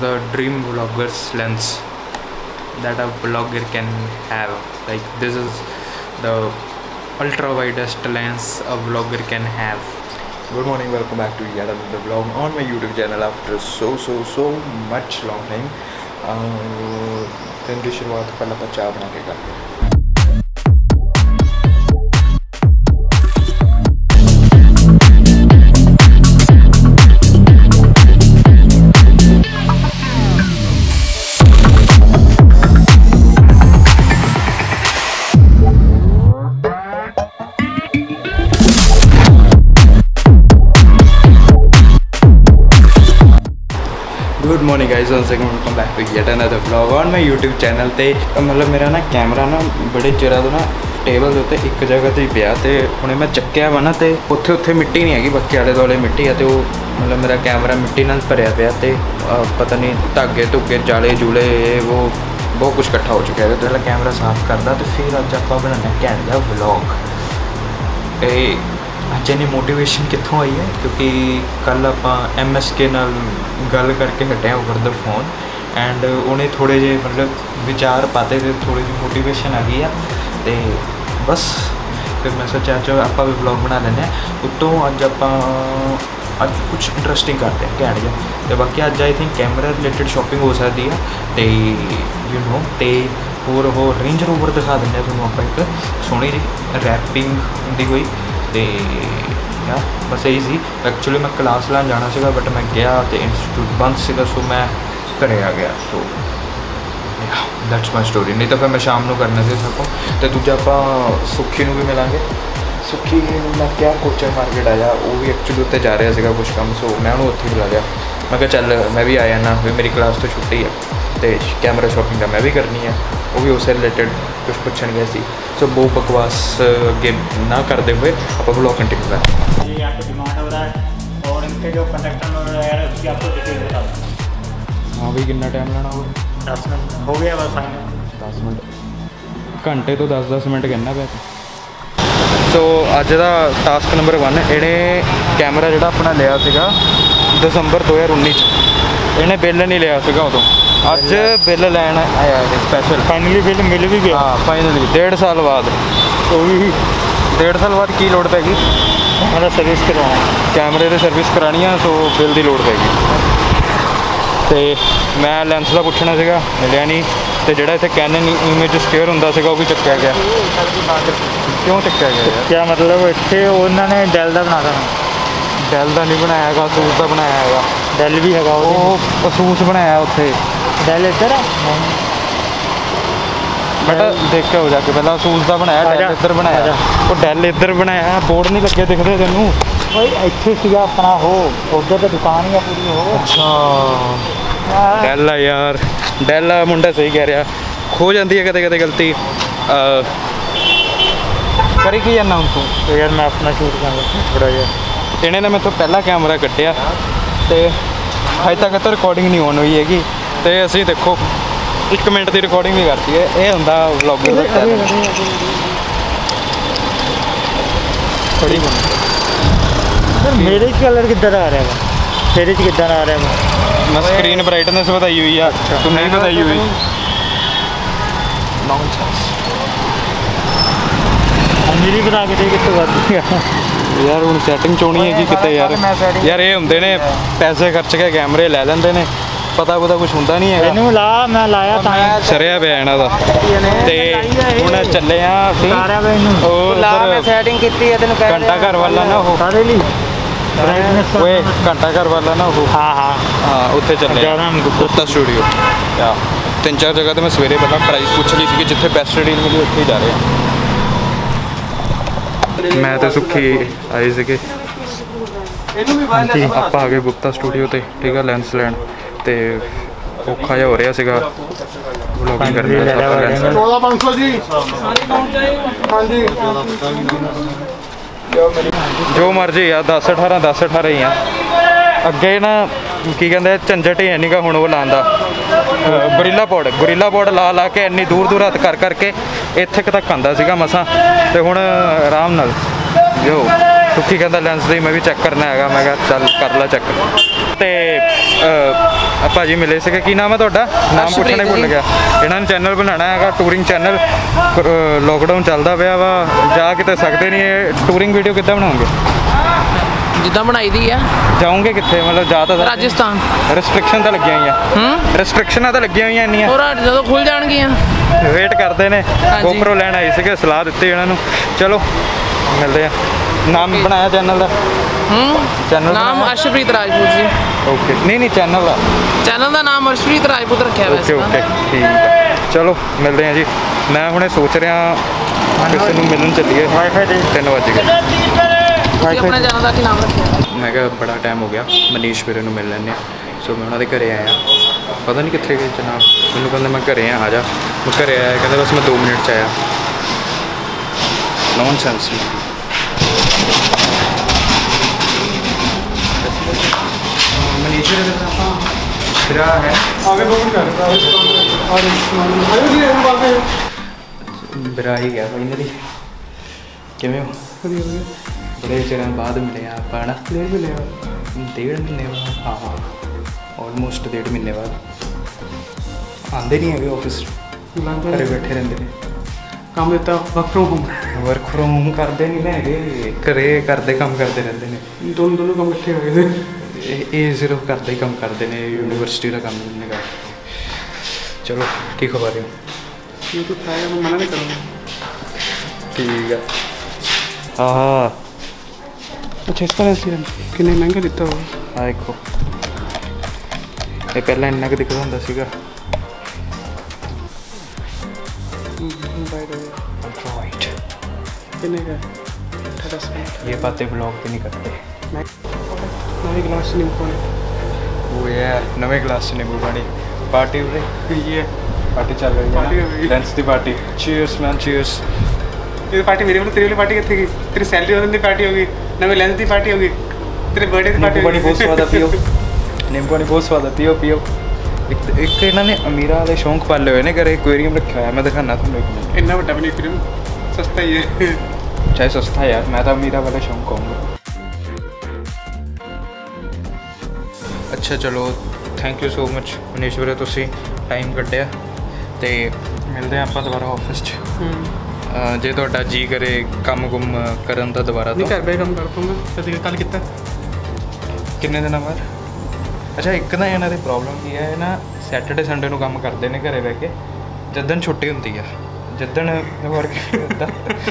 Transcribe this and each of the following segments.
the dream vlogger's lens that a vlogger can have. Like this is the ultra widest lens a vlogger can have. Good morning, welcome back to yet another vlog on my YouTube channel after so much long time. दिन की शुरुआत पहले तो चाय बना के करते हैं. Good morning guys, one second welcome back to yet another vlog on my YouTube channel. तो मतलब मेरा ना कैमरा ना बड़े चिर तो ना टेबल के उत्ते एक जगह तो ही पिया, तो हुणे मैं चक्या वा ना, तो उत्थे उत्थे मिट्टी नहीं हैगी, बाकी आले दुआले मिट्टी है. तो मतलब मेरा कैमरा मिट्टी नाल भरिया पिया, तो पता नहीं धागे धुगे जाले जूले वो बहुत कुछ इकट्ठा हो चुका है. तो पहले कैमरा साफ करदा, तो फिर अज आप बनाने घैंट दा व्लॉग. अज इन्नी मोटिवेशन कितों आई है क्योंकि कल आप MSK नाल गल करके हटे ओवर द फोन एंड उन्हें थोड़े जे मतलब विचार पाते थे, थोड़ी जी मोटिवेशन आ गई है. तो बस फिर मैं सोचा चलो आप भी व्लॉग बना लें. उत्तों अज आप कुछ इंटरस्टिंग करते हैं घैंट जा. तो बाकी अज I think camera related shopping हो सकती है. तो यू नो तो होर रेंज रोवर दिखा दें थोड़ा आप एक सोहनी जी रैपिंग दी कोई. तो यार बस यही सी. एक्चुअली मैं क्लास लान जाना सीगा बट मैं गया तो इंस्टीट्यूट बंद सीगा, सो मैं घरे आ गया. So that's my story. नहीं तो फिर मैं शाम को करना सी सबको. तो दूजा आप सुखी भी मिलांगे. सुखी मैं क्या कोचर मार्केट आया, वो भी एक्चुअली उत्ते जा रहा सीगा कुछ काम, सो मैं उन्होंने उत्थे बुला लिया. मैं कहा चल मैं भी आया ना, फिर मेरी क्लास तो छुट्टी है तो कैमरा शॉपिंग का मैं भी करनी है, वो भी उससे रिलेटेड कुछ पूछन गया सी. सो बहुत बकवास अगे ना करते हुए आप ब्लॉग कंटिन्यू करें. ये आपको डिमांड हो रहा है और इनके जो कंडक्टर वगैरह है उसकी आपको डिटेल बता दूँ. हाँ भाई कितना टाइम लेना हो? 10 मिनट हो गया बस फाइनल. 10 मिनट घंटे तो 10 मिनट कहना पे. सो अज का टास्क नंबर 1 इन्हें कैमरा जो अपना लिया सीगा दिसंबर 2019 इन्हें बिल नहीं लिया सीगा उदों. अज बिल लैन आया स्पैशल. फाइनली बिल मिल भी गया. हाँ फाइनली 1.5 साल बाद. तो भी 1.5 साल बाद की लोड़ पैगी? मतलब सर्विस करवाना, कैमरे की सर्विस करानी है, सो बिल की लोड़ पैगी. तो मैं लेंस का पुछना सीगा, मिलिया नहीं. तो जोड़ा इतने कैनन इमेज स्केयर होंगे सीगा वो भी चक्या गया. क्यों चक्या गया यार? क्या मतलब इतने उन्होंने डेल का बना देना. डेल का नहीं बनाया है, असूस का बनाया है. डेल भी है वो असूस बनाया उत्थे. डेल इधर है बेटा देख के हो जाके पहला असूस का बनाया, डेल इधर बनाया. वो डेल इधर बनाया, बोर्ड नहीं लगे दिखते तेनू भाई. इतने सीगा अपना हो उधर तो दुकान ही है पूरी हो. अच्छा डेल है यार, डेल मुंडा सही कह रहा. खो जाती है कदे कदे गलती. करी की जाना हूँ तू? तो यार मैं अपना शूट कर थोड़ा जिहा. इन्हें मैं तो पहला कैमरा कट्टिया तो अज तक तो रिकॉर्डिंग नहीं ऑन हुई हैगी. तो असी देखो 1 मिनट की रिकॉर्डिंग भी करती है. ये होंदा व्लॉगर का टैलेंट. मेरे कलर किधर आ रहा है, तेरे किधर आ रहा है? मैं स्क्रीन ब्राइटनेस बताई हुई है. अच्छा. तुम नहीं बताई हुई. मेरी बता के देख कितने बात यार हूँ सैटिंग चोनी है कि कितने यार ये होंगे ने पैसे खर्च के कैमरे लै लेंगे ने, पता कुछ होंदा नहीं है. इनू ला मैं लाया ता सरिया पे इन्हां दा. ते हुण चले आ सेटिंग कीती है तेनू घंटा घर वाला ना हो सारे ली ओए घंटा घर वाला ना हो. हाँ उत्थे चले गुप्ता स्टूडियो. 3-4 जगह तो मैं सवेरे पहला प्राइस पूछ ली थी, जिथे बेस्ट डील मिली उत्थे ही जा रहे हैं. मैं तो सुखी आए थे आप आ गए गुप्ता स्टूडियो ते. ठीक है लेंस लैन तो औखा जिहा हो रहा सीगा व्लॉगिंग करने. जो मर्जी यार 10-18 ही आ. अगे ना की कहते झंझट ही है नहीं गा हुण वो लाने का. गुरीला बोर्ड ला के इन्नी दूर हथ कर करके इत्थे तक आंदा सीगा मसा. तो हुण आराम नाल जो सुखी कहता लेंस दी मैं भी चेक करना है. मैं कहा चल कर ला चेक. तो ਭਾਜੀ ਮਿਲੇ ਸੀਗੇ। ਕੀ ਨਾਮ ਹੈ ਤੁਹਾਡਾ? ਨਾਮ ਪੁੱਛਣਾ ਹੀ ਭੁੱਲ ਗਿਆ। ਇਹਨਾਂ ਨੇ ਚੈਨਲ ਬਣਾਉਣਾ ਹੈਗਾ, ਟੂਰਿੰਗ ਚੈਨਲ। ਲੋਕਡਾਊਨ ਚੱਲਦਾ ਪਿਆ ਵਾ, ਜਾ ਕਿਤੇ ਸਕਦੇ ਨਹੀਂ। ਇਹ ਟੂਰਿੰਗ ਵੀਡੀਓ ਕਿੱਦਾਂ ਬਣਾਉਂਗੇ? ਜਿੱਦਾਂ ਬਣਾਈ ਦੀ ਆ। ਜਾਓਗੇ ਕਿੱਥੇ? ਮਤਲਬ ਜਾ ਤਾਂ ਰਾਜਸਥਾਨ। ਰੈਸਟ੍ਰਿਕਸ਼ਨ ਤਾਂ ਲੱਗੀਆਂ ਹੋਈਆਂ। ਰੈਸਟ੍ਰਿਕਸ਼ਨਾਂ ਤਾਂ ਲੱਗੀਆਂ ਹੋਈਆਂ ਇੰਨੀਆਂ। ਹੋਰ ਜਦੋਂ ਖੁੱਲ ਜਾਣਗੀਆਂ ਵੇਟ ਕਰਦੇ ਨੇ। GoPro ਲੈਣ ਆਏ ਸੀਗੇ, ਸਲਾਹ ਦਿੱਤੀ ਇਹਨਾਂ ਨੂੰ। ਚਲੋ ਮਿਲਦੇ ਆ। ਨਾਮ ਬਣਾਇਆ ਚੈਨਲ ਦਾ? ਚੈਨਲ ਨਾਮ ਅਰਸ਼ਪ੍ਰੀਤ ਰਾਜਪੂਤ ਜੀ। ਓਕੇ। ਨਹੀਂ ਚੈਨਲ ਦਾ ਨਾਮ ਅਰਸ਼ਪ੍ਰੀਤ ਰਾਜਪੂਤ ਰੱਖਿਆ ਵੈਸੇ। ਓਕੇ ਠੀਕ ਹੈ। ਚਲੋ ਮਿਲਦੇ ਆ ਜੀ। ਮੈਂ ਹੁਣੇ ਸੋਚ ਰਿਹਾ ਕਿਸੇ ਨੂੰ ਮਿਲਣ ਚੱਲੀਏ। 3 ਵਜੇ ਗਏ। ਆਪਣੇ ਚੈਨਲ ਦਾ ਕੀ ਨਾਮ ਰੱਖਿਆ? ਮੈਂ ਕਿਹਾ ਬੜਾ ਟਾਈਮ ਹੋ ਗਿਆ, ਮਨੀਸ਼ ਵੀਰੇ ਨੂੰ ਮਿਲ ਲੈਂਦੇ ਆ। ਸੋ ਮੈਂ ਉਹਨਾਂ ਦੇ ਘਰੇ ਆਇਆ। ਪਤਾ ਨਹੀਂ ਕਿੱਥੇ ਗਏ ਜਨਾਬ। ਮੈਨੂੰ ਕਹਿੰਦਾ ਮੈਂ ਘਰੇ ਆ ਜਾ। ਮੈਂ ਘਰੇ ਆਇਆ, ਕਹਿੰਦਾ ਬਸ ਮੈਂ 2 ਮਿੰਟ 'ਚ ਆਇਆ। ਨੌਨਸੈਂਸ। मनीष तेरा है आगे बिरा ही गया फाइनली। किवें हो? बड़े चिर बाद मिले आप है ना? 1.5 महीने बाद। हाँ ऑलमोस्ट 1.5 महीने बाद। आते नहीं है ऑफिस, घरे बैठे रहते हैं। काम देता वर्क फ्रॉम होम करते नहीं ना है, घरे करते काम करते रहते हैं। दोनों काम इकट्ठे हो गए थे। ਇਹ ਸਿਰਫ ਘਰ ਦਾ ਹੀ ਕੰਮ ਕਰਦੇ ਨੇ, ਯੂਨੀਵਰਸਿਟੀ ਦਾ ਕੰਮ ਨਹੀਂ ਕਰਦੇ। ਚਲੋ ਕੀ ਖਬਰ ਹੈ? ਮੈਂ ਤਾਂ ਖਾਇਆ, ਮੈਂ ਮਨਾ ਨਹੀਂ ਕਰੂੰਗਾ। ਠੀਕ ਹੈ। ਹਾਂ ਅੱਛਾ ਇਸ ਤਰ੍ਹਾਂ ਸੀ ਕਿੰਨੇ ਮਹਿੰਗਾ ਦਿੱਤਾ ਹੋਵੇ। ਆ ਦੇਖੋ, ਇਹ ਪਹਿਲਾਂ ਇੰਨਾ ਕੁ ਦਿਖਦਾ ਹੁੰਦਾ ਸੀਗਾ। कितने का? 1800। ये बातें ब्लॉग पे नहीं करते। नवे गिलास नींबू पानी। वो यार नवे गिलास से नींबू पानी। पार्टी हो रही? ये पार्टी चल रही है। पार्टी हो रही है। लेंस दी पार्टी। Cheers man cheers. ये पार्टी मेरी वाली, तेरी वाली पार्टी कितने की? तेरी सैलरी वाली दी पार्टी होगी, नवे लेंस दी पार्टी होगी, तेरे बर्थडे दी पार्टी। नींबू पानी बहुत स्वाद पियो। नींबू पानी बहुत स्वाद पियो पियो। एक इन्होंने अमीरा वाले शौक पाले हुए ने, घरे एक्वेरियम रखा हुआ है। मैं दिखाना तुम्हें। इन्ना बड़ा भी नहीं एक्वेरियम, सस्ता ही है। चाहे सस्ता यार, मैं तो अमीरा वाले शौक कहूँगा। अच्छा चलो thank you so much Manish ਵੀਰੇ, ਤੁਸੀਂ ਟਾਈਮ ਕੱਢਿਆ ਤੇ ਮਿਲਦੇ ਹਾਂ ਆਪਾਂ ਦੁਬਾਰਾ ਆਫਿਸ 'ਚ। ਜੇ ਤੁਹਾਡਾ ਜੀ ਕਰੇ ਕੰਮ ਗੁੰਮ ਕਰਨ ਦਾ ਦੁਬਾਰਾ ਨਹੀਂ ਘਰ ਬੈ ਕੰਮ ਕਰ ਦੂੰਗਾ। ਕਦੇ ਕੱਲ ਕੀਤਾ ਕਿੰਨੇ ਦਿਨਾਂ ਬਾਅਦ? ਅੱਛਾ ਇੱਕ ਨਾ ਇਹਨਾਂ ਦੀ ਪ੍ਰੋਬਲਮ ਕੀ ਹੈ, ਇਹ ਨਾ ਸੈਟਰਡੇ ਸੰਡੇ ਨੂੰ ਕੰਮ ਕਰਦੇ ਨੇ ਘਰੇ ਬਹਿ ਕੇ, ਜਿੱਦਣ ਛੁੱਟੀ ਹੁੰਦੀ ਆ, ਜਿੱਦਣ ਵਰਕ ਹੁੰਦਾ।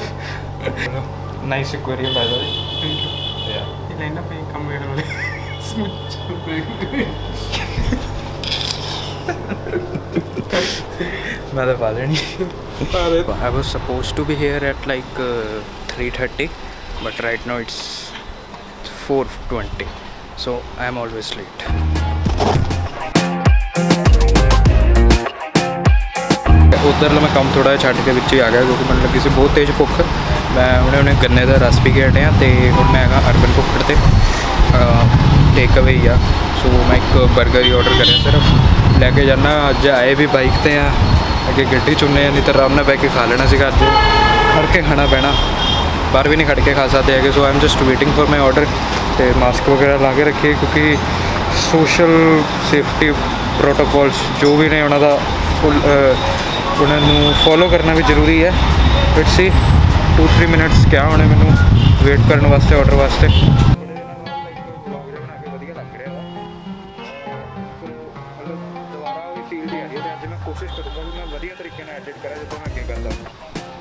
Nice aquarium by the way. Thank you ਯਾਰ। ਇਹ ਲਾਈਨ ਪੇ ਕੰਮ ਕਰਨ ਵਾਲੇ मैं तो पा लेनी। I was supposed to be here at like 3:30, but right now it's 4:20, so I am always late. उधर मैं काम थोड़ा छड़ के विच ही आ गया क्योंकि मैंने लगी सी बहुत तेज़ भुख। मैं उन्हें गन्ने का रस पी के हटिया तो हूँ मैं अर्बन कुकड़ से टेक अवे ही आ। सो मैं एक बर्गर ही ऑर्डर करें सिर्फ लैके जाना। अज आए भी बाइक ते आ, अगे गड्डी चुने, नहीं तो आराम नाल बह के खा लेना सीगा। अज खड़ के खाना पैना, बाहर भी नहीं खड़ के खा सकते है। So I am just waiting for my order. तो मास्क वगैरह ला के रखिए क्योंकि सोशल सेफ्टी प्रोटोकॉल्स जो भी ने उन्होंने उन्होंने फॉलो करना भी जरूरी है। लेट्स सी 2-3 मिनट्स क्या होने मैनू वेट करने वास्ते ऑर्डर वास्ते। कोशिश करूँगा कि मैं वधिया तरीके से एडिट करा जो मैं अगे करता हूँ।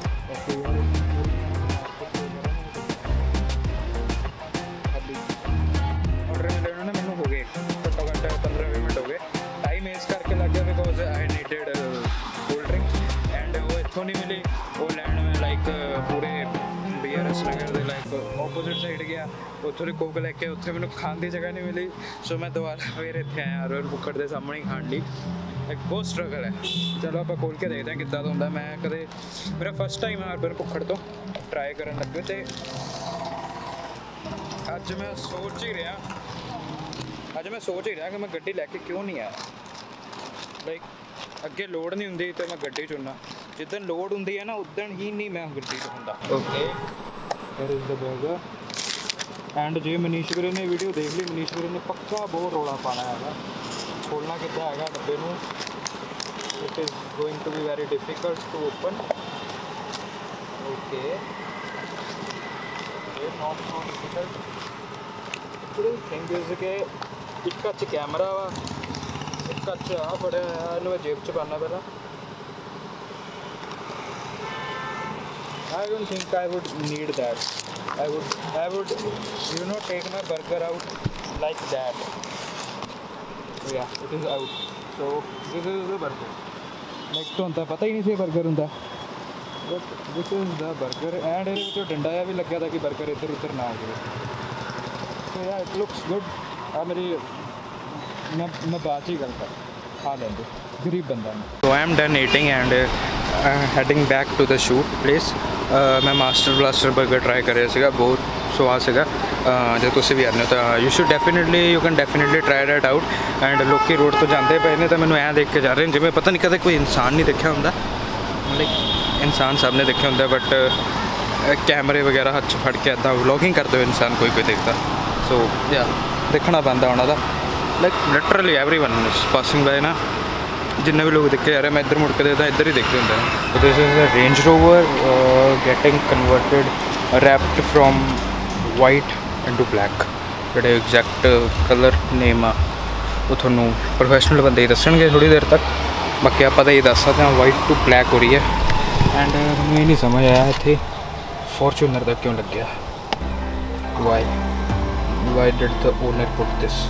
ऑर्डर मिले उन्होंने मैंने हो गए घट्टो घट्ट 15-20 मिनट हो गए। टाइम वेस्ट करके लग गया because I needed cold drink and वो इतों नहीं मिली। वो लैंड में लाइक पूरे BRS नगर के लाइक ऑपोजिट साइड गया, उतों की कोक लैके उत्थे मैंने खाने की जगह नहीं मिली। सो मैं दोबारा फिर इतने आया अर्बन कुकड़ के सामने ही खाने ली। एक बहुत स्ट्रगल है। चलो आप खोल के देखते हैं कितना होंगे। मैं कदे मेरा फर्स्ट टाइम है अर्बन कुकड़ तो ट्राई करन लगे तो अज मैं सोच ही रहा कि मैं गड्डी लैके क्यों नहीं आया। लाइक अगे लोड़ नहीं होंगी तो मैं गड्डी चुनना, जिदन लोड़ होंगी है ना उदन ही नहीं मैं गड्डी च होंदा। ओके फिर इस बर्गर एंड जे मनीष वीरे ने वीडियो देख ली, मनीष वीरे ने पक्का बहुत रौला पाना है। खोलना कितना है डब्बे में, it is going to be very difficult to open. Okay, not so difficult. Thing is के एक कच्च कैमरा वा, एक कच्च आ फड़िया होया, इन्हूं मैं जेब च पाना पहला। I don't think I would need that. I would you know take my burger out like that. So yeah, it is out. So this is the burger. Next तो होता पता ही नहीं सी burger होता, but this is the burger and ਇਹਦੇ ਵਿੱਚੋਂ ਡੰਡਾ ਜਿਹਾ ਵੀ ਲੱਗਿਆ था कि burger ਇੱਧਰ ਉੱਧਰ ਨਾ ਆ ਜਾਵੇ। So yeah, it looks good. ਆ ਮੇਰੀ मैं बात ही करता खा लेंगे गरीब बंदा। So I am done eating and heading back to the shoot place. मैं मास्टर ब्लास्टर बर्गर ट्राई कर रहा ਸੀਗਾ, बहुत स्वाद ਸੀਗਾ। ਜੇ ਤੁਸੀਂ ਵੀ ਆਉਂਦੇ ਹੋ ਤਾਂ you can definitely try that out. And ਲੋਕੀ ਰੋਡ ਤੋਂ ਜਾਂਦੇ ਪਏ ਨੇ ਤਾਂ ਮੈਨੂੰ ਐਂ ਦੇਖ ਕੇ ਜਾ ਰਹੇ ਨੇ ਜਿਵੇਂ ਪਤਾ ਨਹੀਂ ਕਦੇ ਕੋਈ ਇਨਸਾਨ ਨਹੀਂ ਦੇਖਿਆ ਹੁੰਦਾ, ਲਾਈਕ ਇਨਸਾਨ ਸਭ ਨੇ ਦੇਖਿਆ ਹੁੰਦਾ, ਬਟ ਕੈਮਰੇ ਵਗੈਰਾ ਹੱਥ 'ਚ ਫੜ ਕੇ ਇੱਦਾਂ ਵਲੋਗਿੰਗ ਕਰਦੇ ਹੋ ਇਨਸਾਨ ਕੋਈ ਦੇਖਦਾ। ਸੋ ਯਾ ਦੇਖਣਾ ਪੈਂਦਾ ਉਹਨਾਂ ਦਾ, like literally everyone is passing by ਨਾ, जिन्ने भी लोग देखे जा रहे हैं। मैं इधर मुड़ के देता इधर ही देखते होंगे। तो this is a Range Rover getting converted wrapped from white into black. जोड़े एग्जैक्ट कलर नेम आ वो थोनों प्रोफैशनल बंदे ही दसणगे थोड़ी देर तक, बाकी आप तो ये दस सकते हैं वाइट टू ब्लैक हो रही है। एंड मैं नहीं समझ आया इतने फॉर्चूनर का क्यों लग गया, why did the owner put this.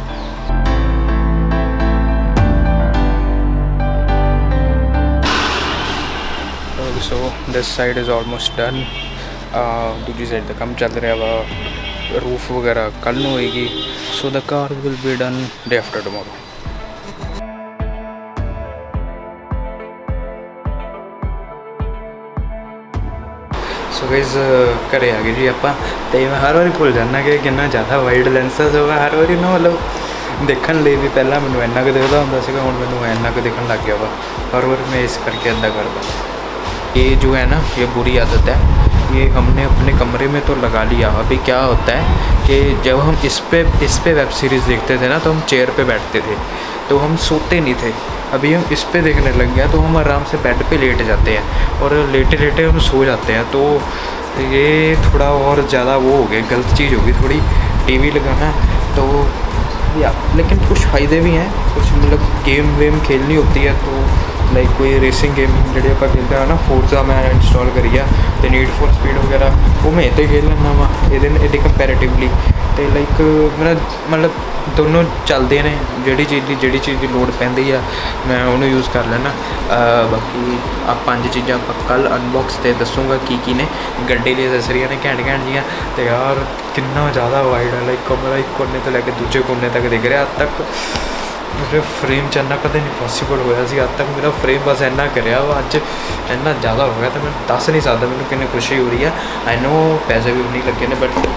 So this side is almost done. दूसरी साइड का काम चल रहा वा, रूफ वगैरह कल होएगी। So the car will be done day after tomorrow. So guys घरे आ गए जी आपां, ते मैं हर बार भुल जाना कि कितना ज़्यादा वाइड लेंसेस होगा हर बार ना, मतलब देखने लिए भी पहला मैंने इन्ना क दिखता होंदा सीगा, हुण मैनूं इन्ना क दिखण लग गया वा। हर बार मैं इस करके इदा करदा। ये जो है ना, ये बुरी आदत है, ये हमने अपने कमरे में तो लगा लिया। अभी क्या होता है कि जब हम इस पे वेब सीरीज़ देखते थे ना, तो हम चेयर पे बैठते थे, तो हम सोते नहीं थे। अभी हम इस पे देखने लग गया तो हम आराम से बेड पे लेट जाते हैं और लेटे लेटे हम सो जाते हैं। तो ये थोड़ा और ज़्यादा वो हो गया, गलत चीज़ होगी थोड़ी। टीवी लगाना तो या, लेकिन कुछ फ़ायदे भी हैं, कुछ मतलब गेम वेम खेलनी होती है तो लाइक कोई रेसिंग गेम जी आप खेलते हैं ना, फोर्जा मैं इंस्टॉल करी है, तो नीड फॉर स्पीड वगैरह वो मैं इतने खेल लेना वा ये कंपैरेटिवली। तो लाइक मेरा मतलब दोनों चलते हैं, जी चीज़ की लोड़ पैंदी है मैं उन्होंने यूज़ कर लेना। बाकी आप 5 चीज़ां कल अनबॉक्स ते दसूँगा की ने। गड्डी दी एसेसरियां ने घैंट जियां, तो यार कितना ज़्यादा वाइड है, लाइक कमरा एक कोने तो लैके दूजे कोने तक दिख रहा। अज तक मेरे फ्रेम च इन्ना कदे नहीं पॉसीबल होया सी, अज तक मेरा फ्रेम बस इन्ना करिया वा, अज इन्ना ज़्यादा हो गया तो मैं दस नहीं सकता मैंने कितनी खुशी हो रही है। आई नो पैसे भी नहीं लगे ने, but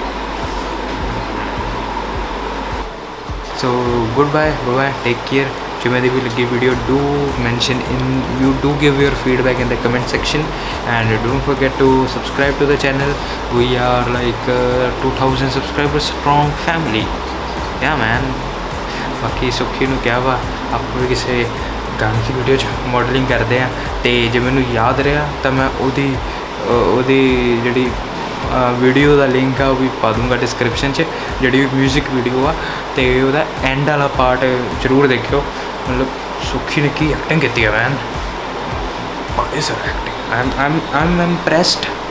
so good bye take care. जो मेरी भी लगी video do mention in, you do give your feedback in the comment section and don't forget to subscribe to the channel. We are like 2000 subscribers strong family, क्या man. बाकी सुखी नूं क्या वा, आप भी किसी गाने की वीडियो मॉडलिंग करते हैं, तो जो मैनू याद रहा तो मैं ओदी जी वीडियो का लिंक है वो भी पा दूँगा डिस्क्रिप्शन च, जी म्यूजिक वीडियो आ, तो वह एंड वाला पार्ट जरूर देखियो। मतलब सुखी ने की एक्टिंग की है मैन, बड़ी सर एक्टिंग, आई एम इम्प्रैस्ड।